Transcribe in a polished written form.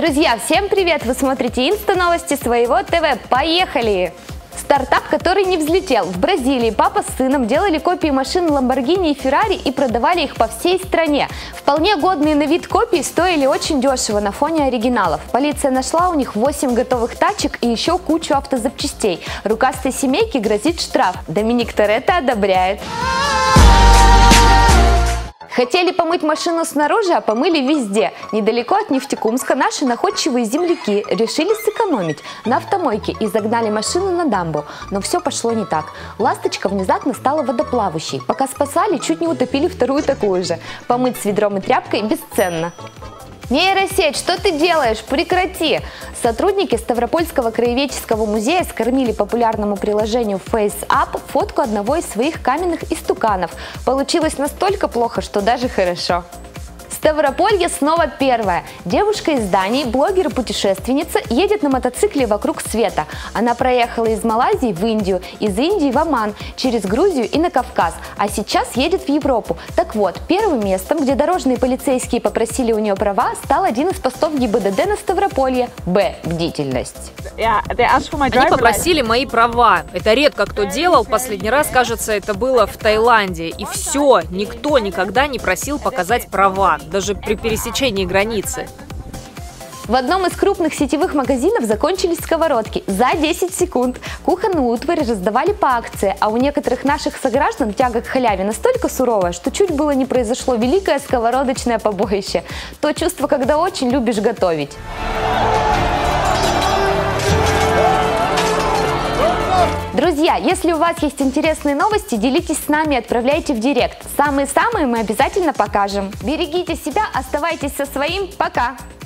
Друзья, всем привет! Вы смотрите Инста-новости своего ТВ. Поехали! Стартап, который не взлетел. В Бразилии папа с сыном делали копии машин Lamborghini и Ferrari и продавали их по всей стране. Вполне годные на вид копии стоили очень дешево на фоне оригиналов. Полиция нашла у них 8 готовых тачек и еще кучу автозапчастей. Рукастой семейке грозит штраф. Доминик Торетто одобряет. Хотели помыть машину снаружи, а помыли везде. Недалеко от Нефтекумска наши находчивые земляки решили сэкономить на автомойке и загнали машину на дамбу. Но все пошло не так. Ласточка внезапно стала водоплавающей. Пока спасали, чуть не утопили вторую такую же. Помыть с ведром и тряпкой бесценно. Нейросеть, что ты делаешь? Прекрати! Сотрудники Ставропольского краеведческого музея скормили популярному приложению FaceApp фотку одного из своих каменных истуканов. Получилось настолько плохо, что даже хорошо. Ставрополье снова первое. Девушка из Дании, блогер и путешественница, едет на мотоцикле вокруг света. Она проехала из Малайзии в Индию, из Индии в Оман, через Грузию и на Кавказ, а сейчас едет в Европу. Так вот, первым местом, где дорожные полицейские попросили у нее права, стал один из постов ГИБДД на Ставрополье. Бдительность. Они попросили мои права. Это редко кто делал. Последний раз, кажется, это было в Таиланде. И все, никто никогда не просил показать права, даже при пересечении границы. В одном из крупных сетевых магазинов закончились сковородки за 10 секунд. Кухонную утварь раздавали по акции, а у некоторых наших сограждан тяга к халяве настолько суровая, что чуть было не произошло великое сковородочное побоище. То чувство, когда очень любишь готовить. Друзья, если у вас есть интересные новости, делитесь с нами, отправляйте в директ. Самые-самые мы обязательно покажем. Берегите себя, оставайтесь со своим. Пока!